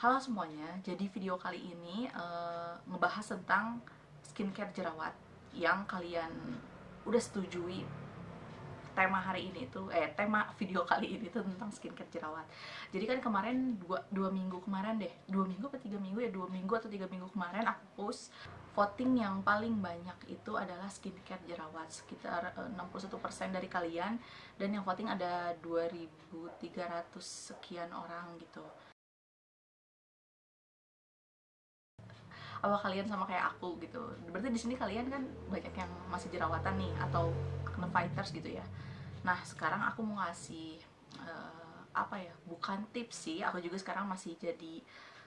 Halo semuanya, jadi video kali ini ngebahas tentang skincare jerawat yang kalian udah setujui. Tema hari ini tuh, tema video kali ini tuh tentang skincare jerawat. Jadi kan kemarin dua minggu kemarin deh, 2 minggu atau 3 minggu ya, 2 minggu atau 3 minggu kemarin aku post voting yang paling banyak itu adalah skincare jerawat, sekitar 61% dari kalian, dan yang voting ada 2.300 sekian orang gitu. Apa kalian sama kayak aku gitu? Berarti di sini kalian kan banyak yang masih jerawatan nih atau acne fighters gitu ya. Nah, sekarang aku mau ngasih apa ya? Bukan tips sih, aku juga sekarang masih jadi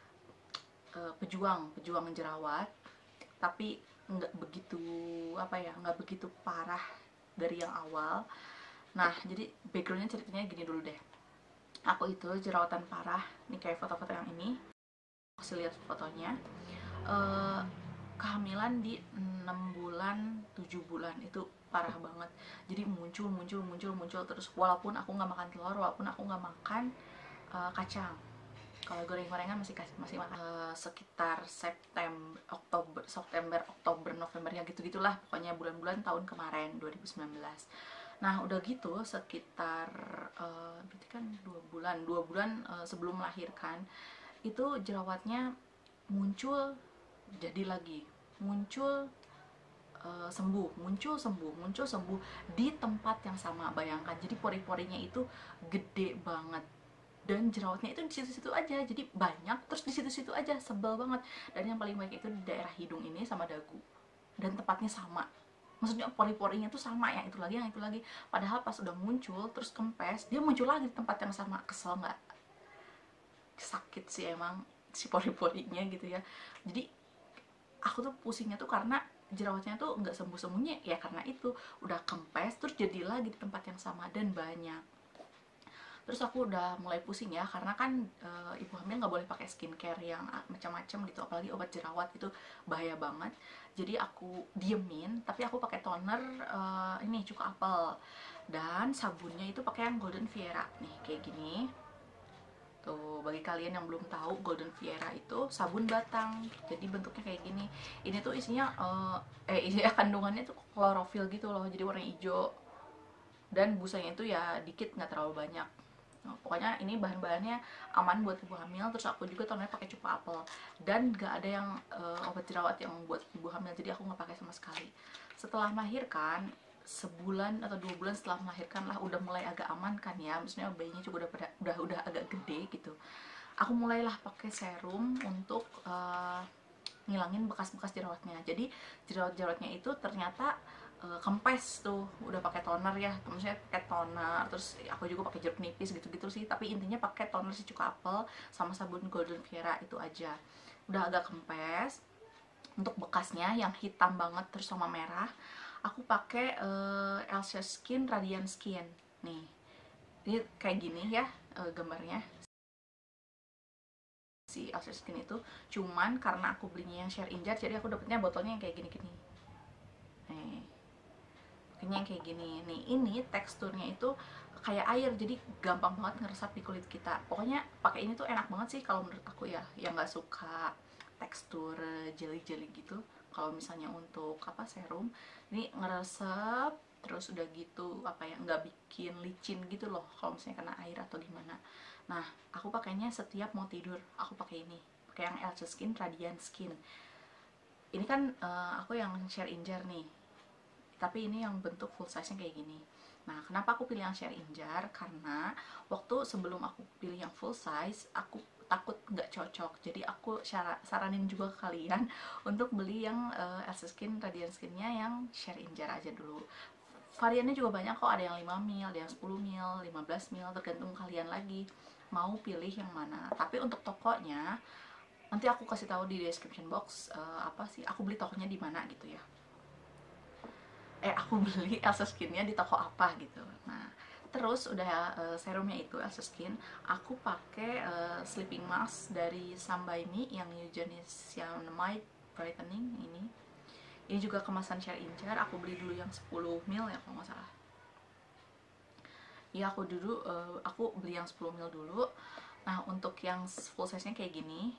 pejuang jerawat, tapi nggak begitu apa ya, nggak begitu parah dari yang awal. Nah, jadi backgroundnya ceritanya gini dulu deh. Aku itu jerawatan parah, nih kayak foto-foto yang ini. Kasih lihat fotonya. eh, Kehamilan di 6 bulan 7 bulan itu parah banget. Jadi muncul terus, walaupun aku nggak makan telur, walaupun aku nggak makan kacang. Kalau goreng-gorengan masih makan. Sekitar September Oktober November ya, gitu gitulah pokoknya, bulan-bulan tahun kemarin 2019. Nah udah gitu sekitar berarti kan 2 bulan sebelum melahirkan itu jerawatnya muncul, jadi lagi muncul, muncul sembuh di tempat yang sama. Bayangkan, jadi pori-porinya itu gede banget dan jerawatnya itu di situ-situ aja, jadi banyak terus di situ-situ aja, sebel banget. Dan yang paling banyak itu di daerah hidung ini sama dagu, dan tempatnya sama, maksudnya pori-porinya tuh sama, yang itu lagi. Padahal pas udah muncul terus kempes, dia muncul lagi di tempat yang sama. Kesel nggak? Sakit sih emang si pori-porinya gitu ya. Jadi aku tuh pusingnya tuh karena jerawatnya tuh nggak sembuh-sembuhnya ya, karena itu udah kempes terus jadi lagi di tempat yang sama dan banyak. Terus aku udah mulai pusing ya, karena kan ibu hamil nggak boleh pakai skincare yang macam-macam gitu, apalagi obat jerawat itu bahaya banget. Jadi aku diemin, tapi aku pakai toner ini cuka apel, dan sabunnya itu pakai yang Golden Viera nih kayak gini. Tuh, bagi kalian yang belum tahu, Golden Viera itu sabun batang. Jadi bentuknya kayak gini. Ini tuh isinya isinya kandungannya tuh klorofil gitu loh. Jadi warna hijau. Dan busanya itu ya dikit, nggak terlalu banyak. Nah, pokoknya ini bahan-bahannya aman buat ibu hamil. Terus aku juga tonernya pakai cuka apel. Dan nggak ada yang obat jerawat yang buat ibu hamil. Jadi aku nggak pakai sama sekali. Setelah melahirkan, sebulan atau 2 bulan setelah melahirkan lah, udah mulai agak aman kan ya, maksudnya bayinya juga udah agak gede gitu. Aku mulailah pakai serum untuk ngilangin bekas-bekas jerawatnya. Jadi jerawat-jerawatnya itu ternyata kempes tuh, udah pakai toner ya, maksudnya pakai toner, terus aku juga pakai jeruk nipis gitu-gitu sih, tapi intinya pakai toner si cuka apel sama sabun Golden Viera itu aja. Udah agak kempes. Untuk bekasnya yang hitam banget terus sama merah, aku pakai Elsa Skin Radiant Skin nih. Ini kayak gini ya gambarnya si Elsa Skin itu. Cuman karena aku belinya yang share in jar, jadi aku dapetnya botolnya yang kayak gini-gini nih, kayaknya yang kayak gini nih. Ini teksturnya itu kayak air, jadi gampang banget ngeresap di kulit kita. Pokoknya pakai ini tuh enak banget sih kalau menurut aku ya, yang nggak suka tekstur jelly-jelly gitu. Kalau misalnya untuk apa, serum, ini ngeresep terus udah gitu apa ya, nggak bikin licin gitu loh kalau misalnya kena air atau gimana. Nah aku pakainya setiap mau tidur, aku pakai ini, pakai yang Elsa Skin Radiant Skin. Ini kan aku yang share in jar nih, tapi ini yang bentuk full size nya kayak gini. Nah kenapa aku pilih yang share in jar, karena waktu sebelum aku pilih yang full size aku takut nggak cocok. Jadi aku saranin juga ke kalian untuk beli yang Elsa Skin Radiant Skinnya yang share in jar aja dulu. Variannya juga banyak kok, ada yang 5 ml, ada yang 10 ml, 15 ml, tergantung kalian lagi mau pilih yang mana. Tapi untuk tokonya nanti aku kasih tahu di description box apa sih aku beli tokonya di mana gitu ya. Aku beli Elsa Skinnya di toko apa gitu. Nah terus udah serumnya itu Elsa Skin, aku pakai sleeping mask dari Sambaimi yang Niacinamide Brightening ini. Ini juga kemasan share in jar, aku beli dulu yang 10 ml ya kalau nggak salah. Ya aku beli yang 10 ml dulu. Nah, untuk yang full size nya kayak gini,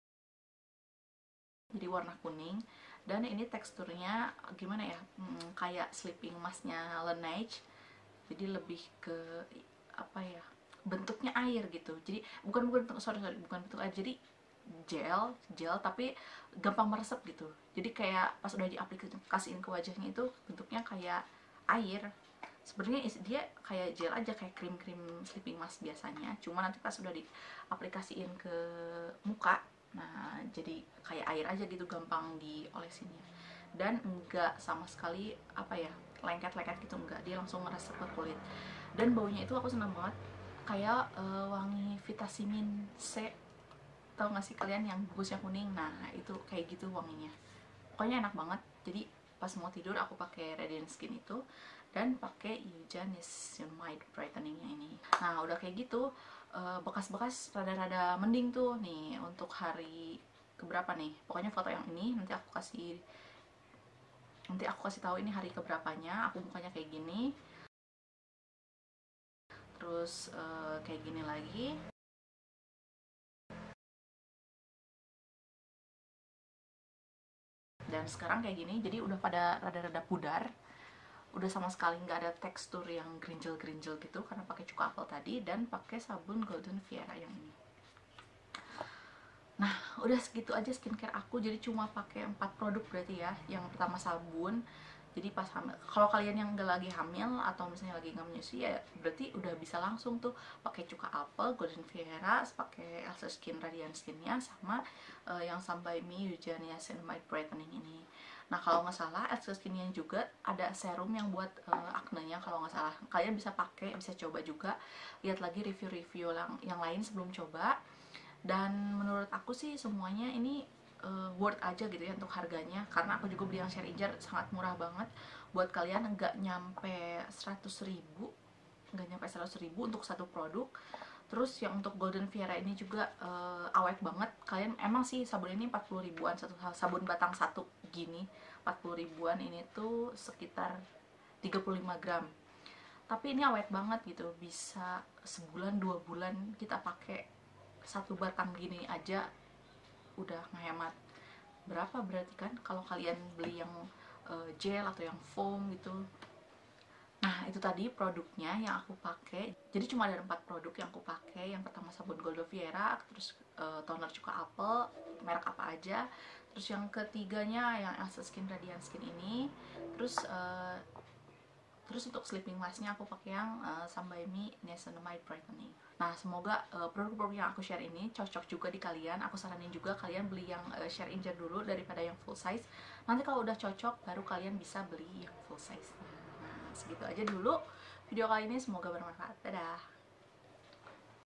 jadi warna kuning, dan ini teksturnya gimana ya, kayak sleeping masknya Laneige, jadi lebih ke apa ya, bentuknya air gitu. Jadi bukan bukan bentuk air, jadi gel tapi gampang meresap gitu. Jadi kayak pas udah diaplikasiin ke wajahnya itu bentuknya kayak air. Sebenarnya dia kayak gel aja, kayak krim sleeping mask biasanya, cuma nanti pas udah diaplikasiin ke muka, nah jadi kayak air aja gitu, gampang diolesinnya. Dan enggak sama sekali apa ya, lengket-lengket gitu, enggak, dia langsung meresap ke kulit. Dan baunya itu aku seneng banget, kayak wangi vitamin C. Tahu nggak sih kalian yang bungkusnya kuning? Nah itu kayak gitu wanginya, pokoknya enak banget. Jadi pas mau tidur aku pakai Radiant Skin itu dan pakai Eucerin Niacinamide Brightening-nya ini. Nah udah kayak gitu, bekas-bekas rada-rada mending tuh nih untuk hari keberapa nih, pokoknya foto yang ini nanti aku kasih tahu ini hari keberapanya. Aku mukanya kayak gini, terus kayak gini lagi, dan sekarang kayak gini. Jadi udah pada rada-rada pudar, udah sama sekali nggak ada tekstur yang gerinjel-gerinjel gitu karena pakai cuka apel tadi dan pakai sabun Golden Viera yang ini. Nah udah segitu aja skincare aku, jadi cuma pakai 4 produk berarti ya. Yang pertama sabun, jadi pas hamil, kalau kalian yang nggak lagi hamil atau misalnya lagi nggak menyusui ya berarti udah bisa langsung tuh pakai cuka apel, Golden Viera, pakai Elsa Skin Radiant Skinnya, sama yang Sambai Me Eucerin Niacinamide Brightening ini. Nah kalau nggak salah Elsa Skinnya juga ada serum yang buat acne-nya, kalau nggak salah kalian bisa pakai, bisa coba juga, lihat lagi review-review yang lain sebelum coba. Dan menurut aku sih semuanya ini worth aja gitu ya untuk harganya, karena aku juga beli yang share injar sangat murah banget. Buat kalian nggak nyampe 100.000, nggak nyampe 100.000 untuk satu produk. Terus yang untuk Golden Viera ini juga awet banget. Kalian emang sih sabun ini 40 ribuan, satu sabun batang satu gini 40 ribuan, ini tuh sekitar 35 gram. Tapi ini awet banget gitu, bisa sebulan 2 bulan kita pakai. Satu batang gini aja udah ngehemat berapa berarti kan kalau kalian beli yang gel atau yang foam gitu. Nah itu tadi produknya yang aku pakai. Jadi cuma ada 4 produk yang aku pakai. Yang pertama sabun Golden Viera, terus toner cuka apel, merek apa aja. Terus yang ketiganya yang Elsa Skin Radiant Skin ini. Terus untuk sleeping masknya aku pakai yang Sambai Me Niacinamide Brightening. Nah semoga produk-produk yang aku share ini cocok juga di kalian. Aku saranin juga kalian beli yang share injar dulu daripada yang full size. Nanti kalau udah cocok baru kalian bisa beli yang full size. Nah segitu aja dulu video kali ini, semoga bermanfaat. Dadah.